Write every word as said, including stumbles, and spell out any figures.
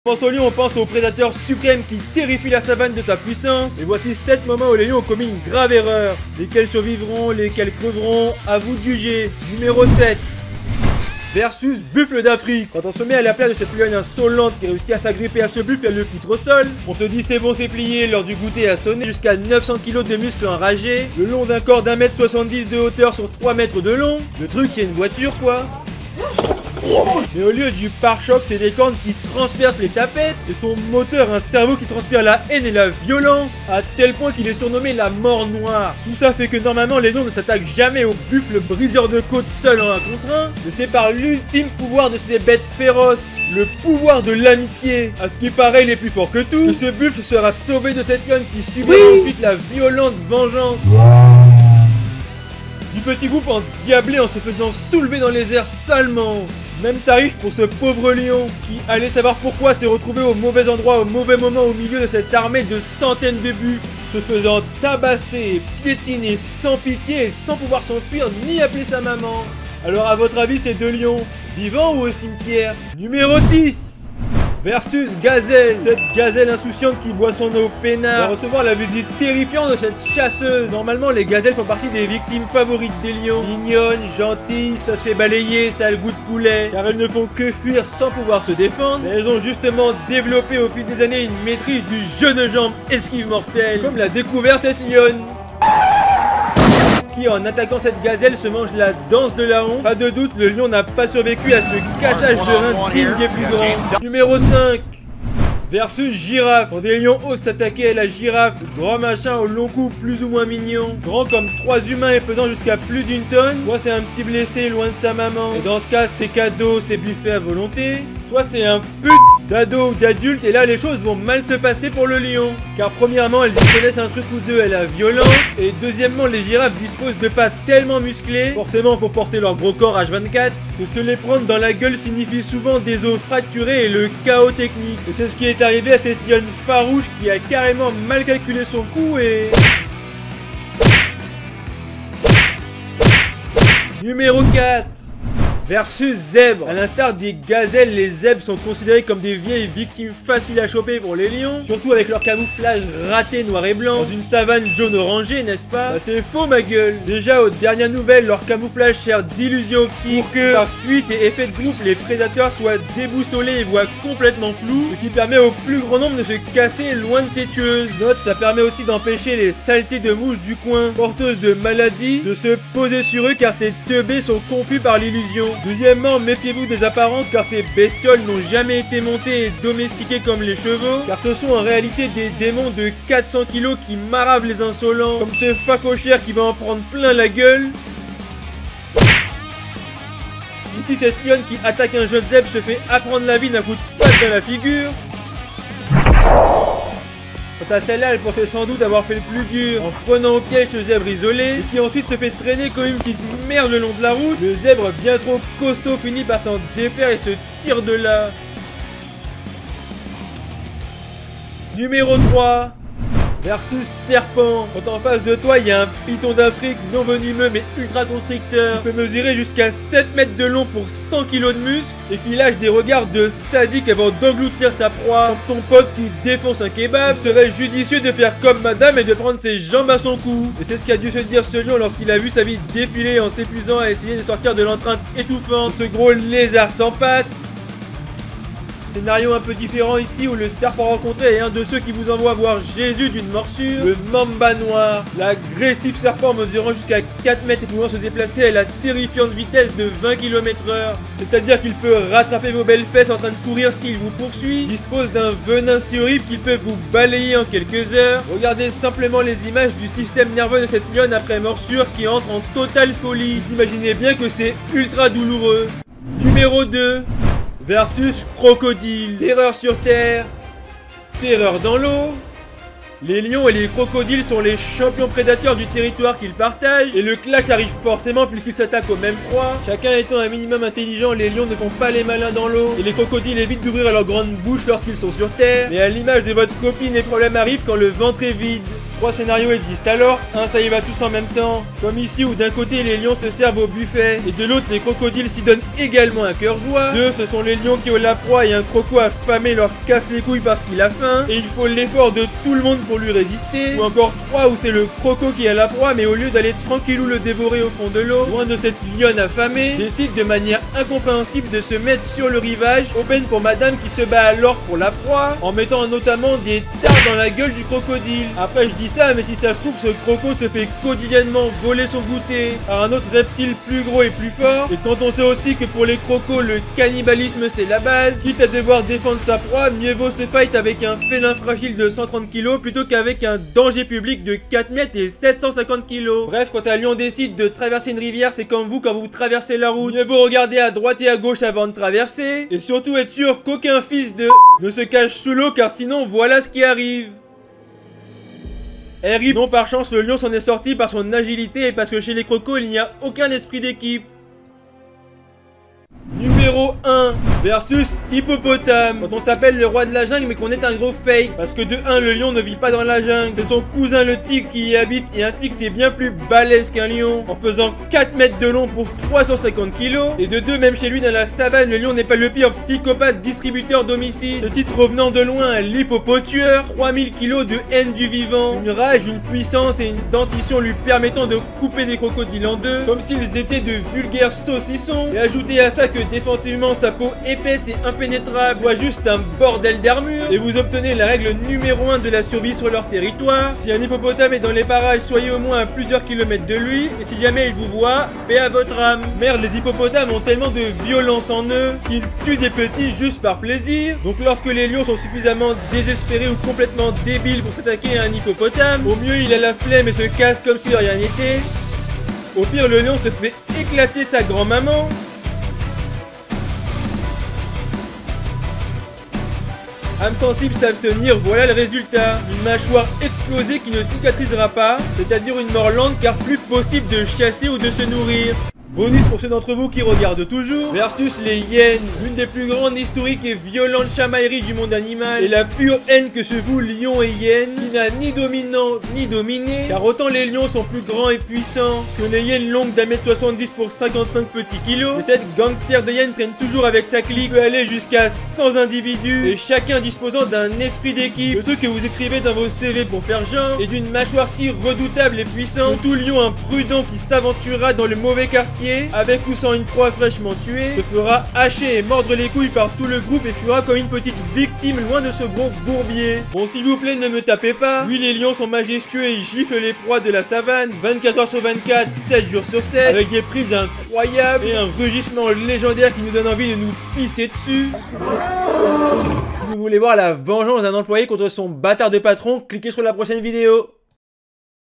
On pense au lion, on pense au prédateur suprême qui terrifie la savane de sa puissance. Et voici sept moments où les lions ont commis une grave erreur. Lesquels survivront, lesquels creveront, à vous de juger. Numéro sept. Versus buffle d'Afrique. Quand on se met à la place de cette lionne insolente qui réussit à s'agripper à ce buffle et à le foutre au sol, on se dit c'est bon, c'est plié, l'heure du goûter a sonné. Jusqu'à neuf cents kilos de muscles enragés, le long d'un corps d'un mètre soixante-dix de hauteur sur trois mètres de long. Le truc c'est une voiture quoi. Mais au lieu du pare-choc, c'est des cornes qui transpercent les tapettes et son moteur un cerveau qui transpire la haine et la violence à tel point qu'il est surnommé la mort noire. Tout ça fait que normalement les lions ne s'attaquent jamais au buffle briseur de côte seul en un contre un, mais c'est par l'ultime pouvoir de ces bêtes féroces, le pouvoir de l'amitié. À ce qui paraît, il est plus fort que tout, que ce buffle sera sauvé de cette lionne qui subira oui. ensuite la violente vengeance du petit groupe endiablé en se faisant soulever dans les airs salement. Même tarif pour ce pauvre lion qui, allait savoir pourquoi, s'est retrouvé au mauvais endroit au mauvais moment au milieu de cette armée de centaines de buffles, se faisant tabasser, piétiner sans pitié et sans pouvoir s'enfuir ni appeler sa maman. Alors à votre avis, ces deux lions, vivants ou au cimetière? Numéro six. Versus Gazelle, cette gazelle insouciante qui boit son eau peinard, va recevoir la visite terrifiante de cette chasseuse. Normalement, les gazelles font partie des victimes favorites des lions. Mignonnes, gentilles, ça se fait balayer, ça a le goût de poulet, car elles ne font que fuir sans pouvoir se défendre. Mais elles ont justement développé au fil des années une maîtrise du jeu de jambes esquive mortelle, comme l'a découvert cette lionne. Qui en attaquant cette gazelle se mange la danse de la honte. Pas de doute, le lion n'a pas survécu à ce cassage de reins digne des plus grands. Numéro cinq. Versus girafe. Quand des lions osent s'attaquer à la girafe, grand machin au long cou plus ou moins mignon, grand comme trois humains et pesant jusqu'à plus d'une tonne, soit c'est un petit blessé loin de sa maman, et dans ce cas c'est cadeau, c'est buffet à volonté, soit c'est un pute d'ado ou d'adulte, et là les choses vont mal se passer pour le lion. Car premièrement elles y connaissent un truc ou deux à la violence, et deuxièmement les girafes disposent de pas tellement musclés, forcément pour porter leur gros corps H vingt-quatre, que se les prendre dans la gueule signifie souvent des os fracturés et le chaos technique. Et c'est ce qui est arrivé à cette lionne farouche qui a carrément mal calculé son coup et... Numéro quatre. Versus zèbre. À l'instar des gazelles, les zèbres sont considérés comme des vieilles victimes faciles à choper pour les lions, surtout avec leur camouflage raté noir et blanc, dans une savane jaune orangée, n'est-ce pas? Bah, c'est faux ma gueule. Déjà aux dernières nouvelles, leur camouflage sert d'illusion optique pour que, par fuite et effet de groupe, les prédateurs soient déboussolés et voient complètement flou, ce qui permet au plus grand nombre de se casser loin de ces tueuses. Note, ça permet aussi d'empêcher les saletés de mouches du coin, porteuses de maladies, de se poser sur eux car ces teubés sont confus par l'illusion. Deuxièmement, méfiez-vous des apparences car ces bestioles n'ont jamais été montées et domestiquées comme les chevaux, car ce sont en réalité des démons de quatre cents kilos qui maravent les insolents, comme ce facochère qui va en prendre plein la gueule. Ici, cette lionne qui attaque un jeune zèbre se fait apprendre la vie d'un coup de patte dans la figure. Quant à celle-là, elle pensait sans doute avoir fait le plus dur en prenant au piège ce zèbre isolé et qui ensuite se fait traîner comme une petite merde le long de la route. Le zèbre bien trop costaud finit par s'en défaire et se tire de là. Numéro trois. Versus serpent. Quand en face de toi il y a un python d'Afrique non venimeux mais ultra constricteur qui peut mesurer jusqu'à sept mètres de long pour cent kilos de muscles et qui lâche des regards de sadique avant d'engloutir sa proie. Comme ton pote qui défonce un kebab, il serait judicieux de faire comme madame et de prendre ses jambes à son cou. Et c'est ce qu'a dû se dire ce lion lorsqu'il a vu sa vie défiler en s'épuisant à essayer de sortir de l'entrainte étouffante. Ce gros lézard sans pattes. Scénario un peu différent ici où le serpent rencontré est un de ceux qui vous envoie voir Jésus d'une morsure, le mamba noir, l'agressif serpent mesurant jusqu'à quatre mètres et pouvant se déplacer à la terrifiante vitesse de vingt kilomètres heure. C'est-à-dire qu'il peut rattraper vos belles fesses en train de courir s'il vous poursuit, dispose d'un venin si horrible qu'il peut vous balayer en quelques heures. Regardez simplement les images du système nerveux de cette lionne après morsure qui entre en totale folie. Vous imaginez bien que c'est ultra douloureux. Numéro deux. Versus crocodile. Terreur sur terre, terreur dans l'eau. Les lions et les crocodiles sont les champions prédateurs du territoire qu'ils partagent, et le clash arrive forcément puisqu'ils s'attaquent aux mêmes proies. Chacun étant un minimum intelligent, les lions ne font pas les malins dans l'eau, et les crocodiles évitent d'ouvrir leur grande bouche lorsqu'ils sont sur terre. Mais à l'image de votre copine, les problèmes arrivent quand le ventre est vide. Trois scénarios existent alors, un ça y va tous en même temps, comme ici où d'un côté les lions se servent au buffet, et de l'autre les crocodiles s'y donnent également un cœur joie. Deux, ce sont les lions qui ont la proie et un croco affamé leur casse les couilles parce qu'il a faim, et il faut l'effort de tout le monde pour lui résister. Ou encore trois où c'est le croco qui a la proie, mais au lieu d'aller tranquillou le dévorer au fond de l'eau, loin de cette lionne affamée, décide de manière incompréhensible de se mettre sur le rivage, aubaine pour madame qui se bat alors pour la proie, en mettant notamment des dards dans la gueule du crocodile. Après je dis ça, mais si ça se trouve ce croco se fait quotidiennement voler son goûter par un autre reptile plus gros et plus fort. Et quand on sait aussi que pour les crocos le cannibalisme c'est la base, quitte à devoir défendre sa proie, mieux vaut se fight avec un félin fragile de cent trente kilos plutôt qu'avec un danger public de quatre mètres et sept cent cinquante kilos. Bref, quand un lion décide de traverser une rivière, c'est comme vous quand vous traversez la route, mieux vaut regarder à droite et à gauche avant de traverser, et surtout être sûr qu'aucun fils de ne se cache sous l'eau, car sinon voilà ce qui arrive. Eh rip, non, par chance le lion s'en est sorti par son agilité et parce que chez les crocos il n'y a aucun esprit d'équipe. Numéro un versus hippopotame. Quand on s'appelle le roi de la jungle mais qu'on est un gros fake, parce que de un le lion ne vit pas dans la jungle, c'est son cousin le tigre qui y habite, et un tigre c'est bien plus balèze qu'un lion en faisant quatre mètres de long pour trois cent cinquante kilos, et de deux même chez lui dans la savane le lion n'est pas le pire psychopathe distributeur d'homicides. Ce titre revenant de loin à l'hippopotueur, trois mille kilos de haine du vivant, une rage, une puissance et une dentition lui permettant de couper des crocodiles en deux comme s'ils étaient de vulgaires saucissons, et ajouter à ça que défensivement sa peau épaisse et impénétrable soit juste un bordel d'armure, et vous obtenez la règle numéro un de la survie sur leur territoire. Si un hippopotame est dans les parages, soyez au moins à plusieurs kilomètres de lui, et si jamais il vous voit, paix à votre âme. Merde, les hippopotames ont tellement de violence en eux qu'ils tuent des petits juste par plaisir. Donc lorsque les lions sont suffisamment désespérés ou complètement débiles pour s'attaquer à un hippopotame, au mieux il a la flemme et se casse comme si de rien n'était. Au pire le lion se fait éclater sa grand-maman. Âme sensible s'abstenir, voilà le résultat. Une mâchoire explosée qui ne cicatrisera pas, c'est-à-dire une mort lente car plus possible de chasser ou de se nourrir. Bonus pour ceux d'entre vous qui regardent toujours, versus les hyènes, l'une des plus grandes, historiques et violentes chamailleries du monde animal, et la pure haine que se vouent lions et hyènes, qui n'a ni dominant ni dominé, car autant les lions sont plus grands et puissants que les hyènes longues d'un mètre soixante-dix pour cinquante-cinq petits kilos, mais cette gangster de hyènes traîne toujours avec sa clique, peut aller jusqu'à cent individus, et chacun disposant d'un esprit d'équipe, le truc que vous écrivez dans vos C V pour faire genre, et d'une mâchoire si redoutable et puissante, tout lion imprudent qui s'aventurera dans le mauvais quartier, avec ou sans une proie fraîchement tuée, se fera hacher et mordre les couilles par tout le groupe et fuira comme une petite victime loin de ce gros bourbier. Bon, s'il vous plaît, ne me tapez pas. Oui, les lions sont majestueux et giflent les proies de la savane vingt-quatre heures sur vingt-quatre, sept jours sur sept, avec des prises incroyables et un rugissement légendaire qui nous donne envie de nous pisser dessus. Si vous voulez voir la vengeance d'un employé contre son bâtard de patron, cliquez sur la prochaine vidéo.